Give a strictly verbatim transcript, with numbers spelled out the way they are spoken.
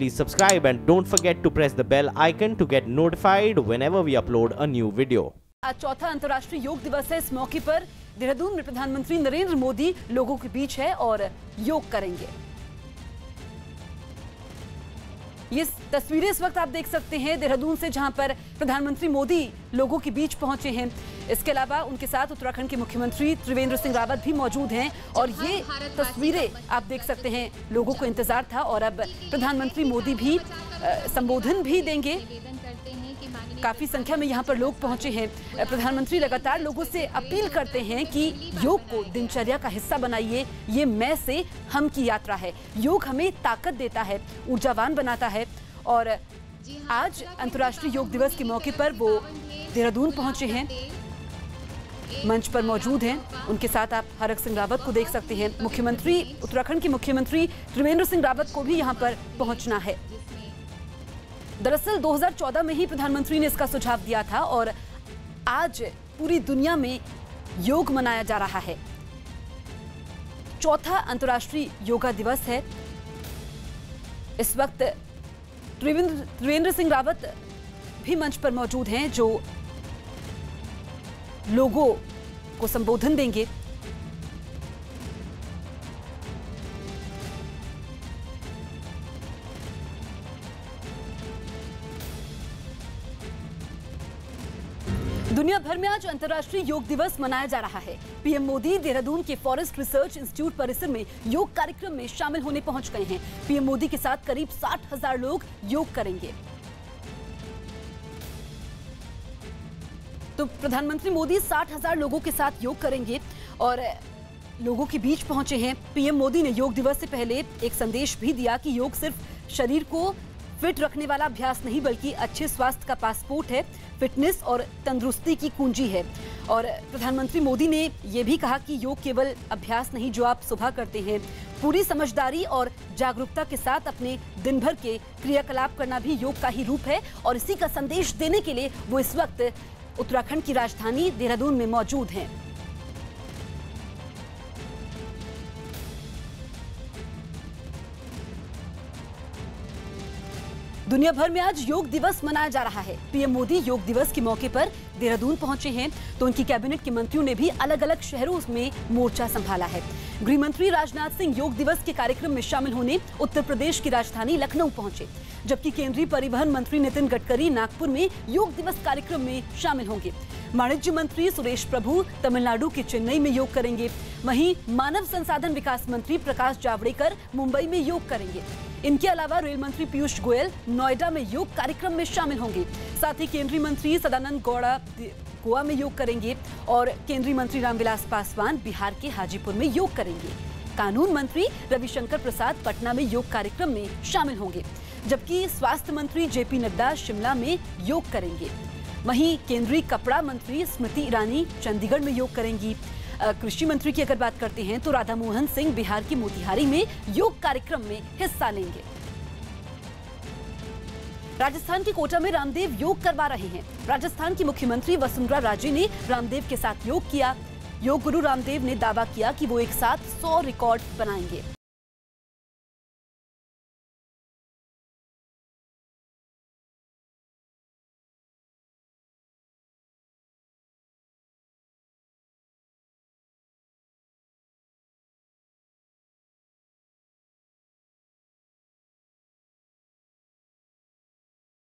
please subscribe and don't forget to press the bell icon to get notified whenever we upload a new video. आज चौथा अंतर्राष्ट्रीय योग दिवस है। इस मौके पर देहरादून में प्रधानमंत्री नरेंद्र मोदी लोगों के बीच है और योग करेंगे। ये तस्वीरें इस वक्त आप देख सकते हैं देहरादून से, जहां पर प्रधानमंत्री मोदी लोगों के बीच पहुंचे हैं। इसके अलावा उनके साथ उत्तराखंड के मुख्यमंत्री त्रिवेंद्र सिंह रावत भी मौजूद हैं और ये तस्वीरें आप देख सकते हैं। लोगों को इंतजार था और अब प्रधानमंत्री मोदी भी संबोधन भी देंगे। काफी संख्या में यहाँ पर लोग पहुंचे हैं। प्रधानमंत्री लगातार लोगों से अपील करते हैं कि योग को दिनचर्या का हिस्सा बनाइए। ये मैं से हम की यात्रा है। योग हमें ताकत देता है, ऊर्जावान बनाता है। और आज अंतर्राष्ट्रीय योग दिवस के मौके पर वो देहरादून पहुंचे हैं, मंच पर मौजूद हैं। उनके साथ आप हरक सिंह रावत को देख सकते हैं। मुख्यमंत्री उत्तराखंड के मुख्यमंत्री त्रिवेंद्र सिंह रावत को भी यहाँ पर पहुंचना है। दरअसल दो हज़ार चौदह में ही प्रधानमंत्री ने इसका सुझाव दिया था और आज पूरी दुनिया में योग मनाया जा रहा है। चौथा अंतर्राष्ट्रीय योगा दिवस है। इस वक्त त्रिवेंद्र त्रिवेंद्र सिंह रावत भी मंच पर मौजूद हैं, जो लोगों को संबोधन देंगे। दुनिया भर में आज अंतर्राष्ट्रीय योग दिवस मनाया जा रहा है। पीएम मोदी देहरादून के फॉरेस्ट रिसर्च इंस्टीट्यूट परिसर में योग कार्यक्रम में शामिल होने पहुंच गए हैं। पीएम मोदी के साथ करीब साठ हजार लोग योग करेंगे। तो प्रधानमंत्री मोदी साठ हजार लोगों के साथ योग करेंगे और लोगों के बीच पहुंचे हैं। पीएम मोदी ने योग दिवस से पहले एक संदेश भी दिया कि योग सिर्फ शरीर को फिट रखने वाला अभ्यास नहीं, बल्कि अच्छे स्वास्थ्य का पासपोर्ट है। फिटनेस और तंदुरुस्ती की कुंजी है। और प्रधानमंत्री मोदी ने यह भी कहा कि योग केवल अभ्यास नहीं जो आप सुबह करते हैं, पूरी समझदारी और जागरूकता के साथ अपने दिन भर के क्रियाकलाप करना भी योग का ही रूप है। और इसी का संदेश देने के लिए वो इस वक्त उत्तराखंड की राजधानी देहरादून में मौजूद हैं। दुनिया भर में आज योग दिवस मनाया जा रहा है। पीएम मोदी योग दिवस के मौके पर देहरादून पहुंचे हैं, तो उनकी कैबिनेट के मंत्रियों ने भी अलग अलग शहरों में मोर्चा संभाला है। गृह मंत्री राजनाथ सिंह योग दिवस के कार्यक्रम में शामिल होने उत्तर प्रदेश की राजधानी लखनऊ पहुंचे, जबकि केंद्रीय परिवहन मंत्री नितिन गडकरी नागपुर में योग दिवस कार्यक्रम में शामिल होंगे। वाणिज्य मंत्री सुरेश प्रभु तमिलनाडु के चेन्नई में योग करेंगे। वहीं मानव संसाधन विकास मंत्री प्रकाश जावड़ेकर मुंबई में योग करेंगे। इनके अलावा रेल मंत्री पीयूष गोयल नोएडा में योग कार्यक्रम में शामिल होंगे। साथ ही केंद्रीय मंत्री सदानंद गौड़ा गोवा में योग करेंगे और केंद्रीय मंत्री रामविलास पासवान बिहार के हाजीपुर में योग करेंगे। कानून मंत्री रविशंकर प्रसाद पटना में योग कार्यक्रम में शामिल होंगे, जबकि स्वास्थ्य मंत्री जेपी नड्डा शिमला में योग करेंगे। वहीं केंद्रीय कपड़ा मंत्री स्मृति ईरानी चंडीगढ़ में योग करेंगी। कृषि मंत्री की अगर बात करते हैं तो राधा मोहन सिंह बिहार की मोतिहारी में योग कार्यक्रम में हिस्सा लेंगे। राजस्थान के कोटा में रामदेव योग करवा रहे हैं। राजस्थान की मुख्यमंत्री वसुंधरा राजे ने रामदेव के साथ योग किया। योग गुरु रामदेव ने दावा किया कि वो एक साथ सौ रिकॉर्ड बनाएंगे।